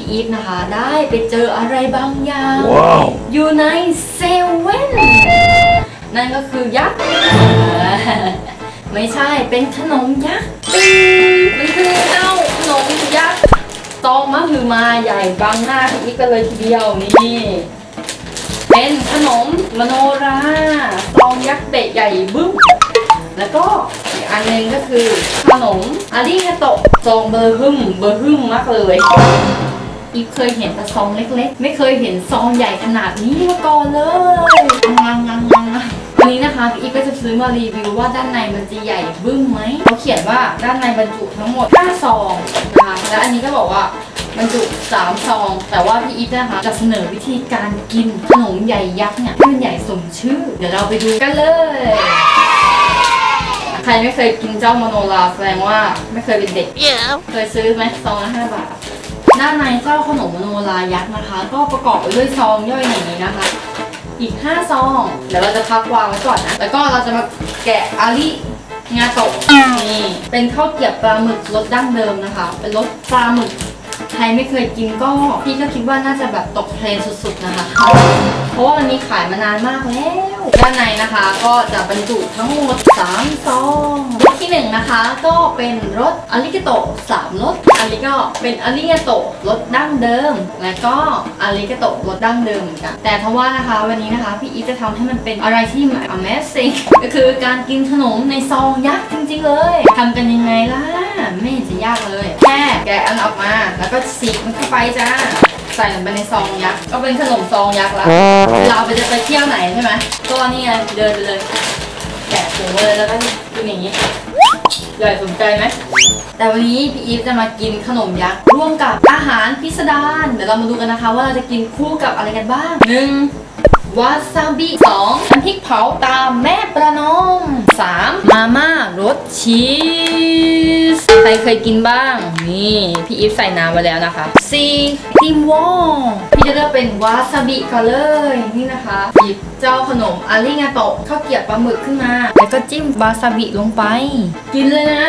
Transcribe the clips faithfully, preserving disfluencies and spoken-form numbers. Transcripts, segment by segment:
อีฟนะคะได้ไปเจออะไรบางอย่าง wow. อยู่ในเซเว่นนั่นก็คือยักษ์ไม่ใช่เป็นขนมยักษ์มันคือเจ้าขนมยักษ์ซองมะฮือมาใหญ่บางหน้าพี่อีฟกันเลยทีเดียวนี่เป็นขนมมโนราซองยักษ์เบะใหญ่บึ้มแล้วก็อีกอันนึงก็คือขนมอาริฮาโตะซองเบอร์ฮึมเบอร์ฮึมมากเลยอีฟเคยเห็นแต่ซองเล็กๆไม่เคยเห็นซองใหญ่ขนาดนี้มาก่อนเลยงังงังงังวันนี้นะคะอีฟก็จะซื้อมารีวิวว่าด้านในมันจะใหญ่บึ้มไหมเขาเขียนว่าด้านในบรรจุทั้งหมดห้าซองนะคะและอันนี้ก็บอกว่าบรรจุสามซองแต่ว่าพี่อีฟนะคะจะเสนอวิธีการกินขนมใหญ่ยักษ์เนี่ยให้มันใหญ่สมชื่อเดี๋ยวเราไปดูกันเลยใครไม่เคยกินเจ้ามโนราแสดงว่าไม่เคยเป็นเด็ก yeah. เคยซื้อไหมซองละห้าบาทด้านในเจ้าขนมมโนรายักษ์นะคะก็ประกอบไปด้วยซองย่อยอย่างนี้นะคะอีกห้าซองเดี๋ยวเราจะพักวางไว้ก่อนนะแล้วก็เราจะมาแกะอาริงาโตะนี่เป็นข้าวเกรี๊ยวปลาหมึกรสดั้งเดิมนะคะเป็นรสปลาหมึกใครไม่เคยกินก็พี่ก็คิดว่าน่าจะแบบตกเทรนสุดๆนะคะเพราะว่ามันมีขายมานานมากแล้วด้านในนะคะก็จะบรรจุทั้งหมดสามซองรสที่หนึ่งนะคะก็เป็นรสอาริกาโตะสามรสอันนี้ก็เป็นอาริกาโตะรสดั้งเดิมและก็อาริกาโตะรสดั้งเดิมเหมือนกันแต่ทว่านะคะวันนี้นะคะพี่อีฟจะทำให้มันเป็นอะไรที่ Amazing ก็คือการกินขนมในซองยักษ์จริงๆเลยทำกันยังไงล่ะไม่เห็นจะยากเลยแค่แกะอันออกมาแล้วก็ฉีกมันเข้าไปจ้าใส่ลงไปในซองยักษ์ก็เป็นขนมซองยักษ์ละเราไปจะไปเที่ยวไหนใช่ไหมก็นี่ไงเดินไปเลยแกะถุงเลยแล้วก็กินอย่างนี้ใหญ่สนใจไหมแต่วันนี้พี่อีฟจะมากินขนมยักษ์ร่วมกับอาหารพิสดารเดี๋ยวเรามาดูกันนะคะว่าเราจะกินคู่กับอะไรกันบ้างหนึ่งวาซาบิสองน้ำพริกเผาตามแม่ประนอมสามมาม่ารสชีสใครเคยกินบ้างนี่พี่อีฟใส่น้ำไว้แล้วนะคะสี่ติมวองพี่จะเลือกเป็นวาซาบิก่อนเลยนี่นะคะหยิบเจ้าขนมอาริงาโตะข้าวเกรี๊ยวปลาหมึกขึ้นมาแล้วก็จิ้มวาซาบิลงไปกินเลยนะ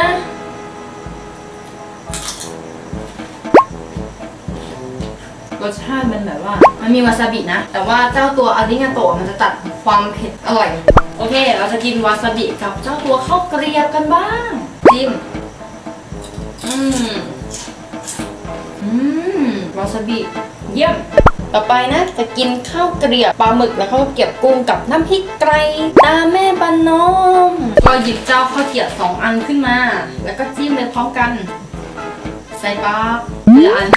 รสชาติมันแบบว่ามันมีวาซาบินะแต่ว่าเจ้าตัวอาริงาโตะมันจะตัดความเผ็ดอร่อยโอเคเราจะกินวาซาบิกับเจ้าตัวข้าวเกรี๊ยวกันบ้างจิ้มอืมอืมวาซาบิเยี่ยมต่อไปนะจะกินข้าวเกรี๊ยวปลาหมึกแล้วข้าวเกรี๊ยวกุ้งกับน้ำพริกไก่ตาแม่ปานน้องก็หยิบเจ้าข้าวเกรี๊ยวสองอันขึ้นมาแล้วก็จิ้มไปพร้อมกันใส่ปากเดืออัน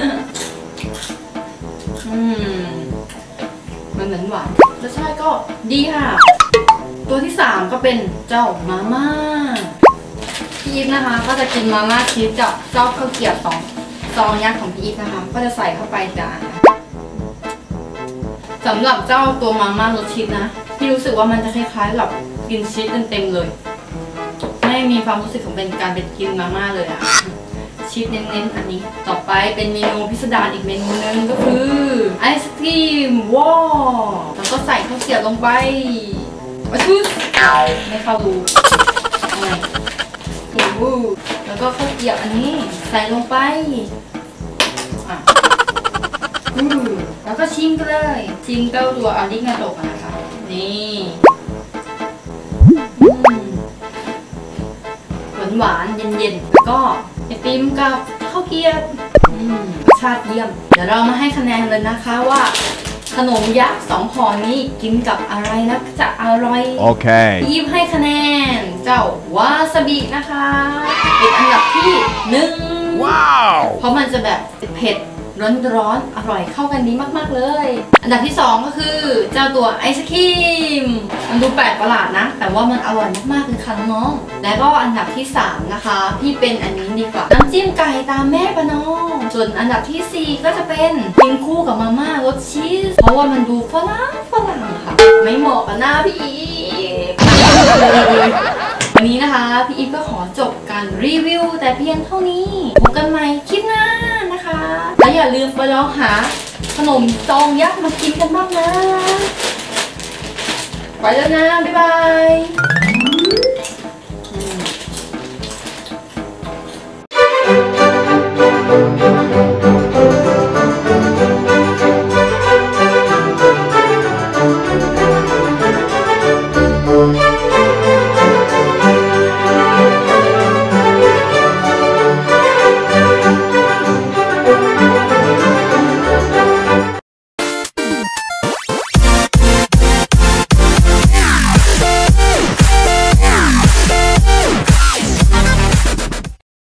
อืมมันเหมือนหวานรสชาติก็ดีค่ะตัวที่สามก็เป็นเจ้ามาม่าพี่อีฟนะคะก็จะกินมาม่าชีสกับเจ้าข้าวเกรี๊ยวสองซองยักษ์ของพี่อีฟนะคะก็จะใส่เข้าไปจานสำหรับเจ้าตัวมาม่ารสชีสนะพี่รู้สึกว่ามันจะคล้ายๆกับกินชีสเต็มๆเลยไม่มีความรู้สึกของเป็นการเป็นกินมาม่าเลยอะชีสเน้นๆอันนี้ต่อไปเป็นเมนูพิสดารอีกเมนูนึงก็คือไอศครีมว้าวแล้วก็ใส่ข้าวเกรี๊ยวลงไปมาชุดไม่เข้ารูทำไมโอ้โหแล้วก็ข้าวเกรี๊ยวอันนี้ใส่ลงไปอ่ะอือแล้วก็ชิมกันเลยชิมเต้าตัวอาริงาโตะนะคะนี่หวานๆเย็นๆแล้วก็ไอติมกับข้าวเกรี๊ยวรสชาติเยี่ยมเดี๋ยวเรามาให้คะแนนเลยนะคะว่าขนมยักษ์สองห่อนี้กินกับอะไรแล้วจะอร่อยโอเคอีฟให้คะแนนเจ้าวาซาบินะคะเป็นอันดับที่หนึ่งว้าวเพราะมันจะแบบเผ็ดร้อนๆอร่อยเข้ากันดีมากๆเลยอันดับที่สองก็คือเจ้าตัวไอศครีมมันดูแปลกประหลาดนะแต่ว่ามันอร่อยมากๆเลยค่ะน้องๆและก็อันดับที่สามนะคะพี่เป็นอันนี้ดีกว่าน้ำจิ้มไก่ตามแม่ประนอมส่วนอันดับที่สี่ก็จะเป็นกินคู่กับมาม่ารสชีสเพราะว่ามันดูฝรั่งฝรั่งค่ะไม่เหมาะกับหน้าพี่อีฟวันนี้นะคะพี่อีฟก็ขอจบการรีวิวแต่เพียงเท่านี้พบกันใหม่คลิปหน้านะคะและอย่าลืมไปลองหาขนมซองยักษ์มากินกันบ้างนะไปแล้วนะบ๊ายบาย